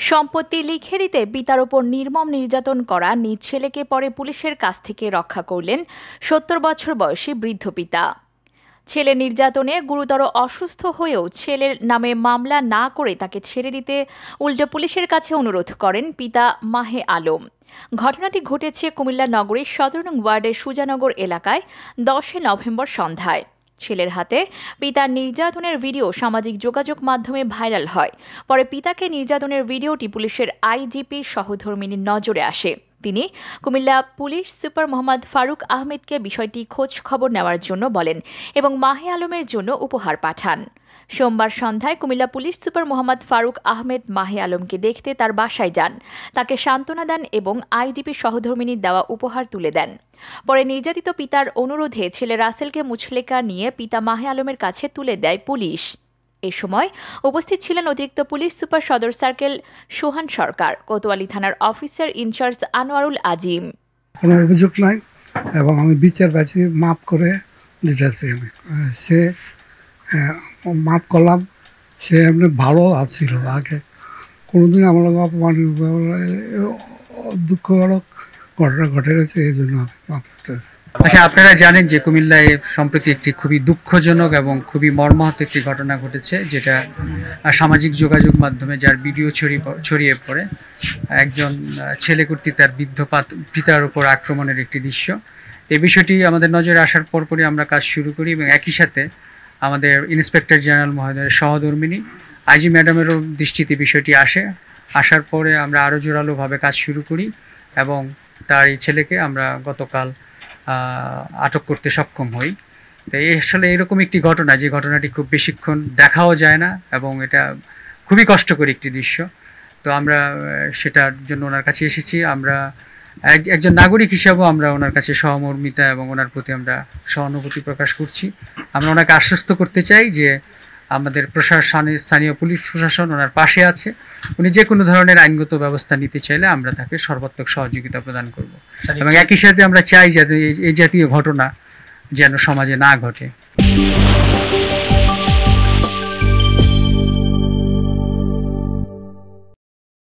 সম্পত্তি লিখে দিতে পিতার ওপর নির্মম নির্যাতন করা নিজ ছেলেকে পরে পুলিশের কাছ থেকে রক্ষা করলেন ৭০ বছর বয়সী বৃদ্ধ পিতা। ছেলে নির্যাতনে গুরুতর অসুস্থ হয়েও ছেলের নামে মামলা না করে তাকে ছেড়ে দিতে উল্টো পুলিশের কাছে অনুরোধ করেন পিতা মাহে আলম। ঘটনাটি ঘটেছে কুমিল্লা নগরীর ১৭ নং ওয়ার্ডের সুজানগর এলাকায় ১০ নভেম্বর সন্ধ্যায়। ছেলের হাতে পিতার নির্যাতনের ভিডিও সামাজিক যোগাযোগ মাধ্যমে ভাইরাল হয়। পরে পিতাকে নির্যাতনের ভিডিওটি পুলিশের আইজিপির সহধর্মিনীর নজরে আসে। তিনি কুমিল্লা পুলিশ সুপার মোহাম্মদ ফারুক আহমেদকে বিষয়টি খোঁজ খবর নেওয়ার জন্য বলেন এবং মাহে আলমের জন্য উপহার পাঠান। সোমবার সন্ধ্যায় কুমিল্লা পুলিশ সুপার মোহাম্মদ ফারুক আহমেদ মাহে আলমকে দেখতে তার বাসায় যান, তাকে সান্ত্বনা দেন এবং আইজিপির সহধর্মিনীর দেওয়া উপহার তুলে দেন। পরে নির্যাতিত পিতার অনুরোধে ছেলে রাসেলকে মুচলেকা নিয়ে পিতা মাহে আলমের কাছে তুলে দেয় পুলিশ। এ সময় উপস্থিত ছিলেন অতিরিক্ত পুলিশ সুপার সদর সার্কেল সোহান সরকার, কোতোয়ালি থানার অফিসার ইনচার্জ আনোয়ারুল আজিম। কোনো অভিযোগ নাই এবং আমি বিচার পাচ্ছি, মাফ করে দিতেছি। আমি সে মাফ করলাম। সে এমনি ভালো আছিল, আগে কোনোদিন আমার অপমান দুঃখজনক ঘটনা ঘটে গেছে, এই জন্য আমি মাফ করতেছি। আচ্ছা, আপনারা জানেন যে কুমিল্লায় সম্প্রতি একটি খুবই দুঃখজনক এবং খুবই মর্মাহত একটি ঘটনা ঘটেছে, যেটা সামাজিক যোগাযোগ মাধ্যমে যার ভিডিও ছড়িয়ে পড়ে একজন ছেলে কর্তৃক তার বৃদ্ধ পিতার উপর আক্রমণের একটি দৃশ্য। এই বিষয়টি আমাদের নজরে আসার পরপরই আমরা কাজ শুরু করি এবং একই সাথে আমাদের ইন্সপেক্টর জেনারেল মহোদয়ের সহধর্মিনী আইজি ম্যাডামেরও দৃষ্টিতে বিষয়টি আসার পরে আমরা আরও জোরালোভাবে কাজ শুরু করি এবং তার এই ছেলেকে আমরা গতকাল আটক করতে সক্ষম হই। তো আসলে এরকম একটি ঘটনা, যে ঘটনাটি খুব বেশিক্ষণ দেখাও যায় না এবং এটা খুবই কষ্টকর একটি দৃশ্য। তো আমরা সেটার জন্য ওনার কাছে এসেছি। আমরা একজন নাগরিক হিসাবেও আমরা ওনার কাছে সহমর্মিতা এবং ওনার প্রতি আমরা সহানুভূতি প্রকাশ করছি। আমরা ওনাকে আশ্বস্ত করতে চাই যে আমাদের স্থানীয় পুলিশ প্রশাসন ওনার পাশে আছে। উনি যে কোনো ধরনের আইনগত ব্যবস্থা নিতে চাইলে আমরা তাকে সর্বাত্মক সহযোগিতা প্রদান করব এবং একই সাথে আমরা চাই যাতে এই জাতীয় ঘটনা যেন সমাজে না ঘটে।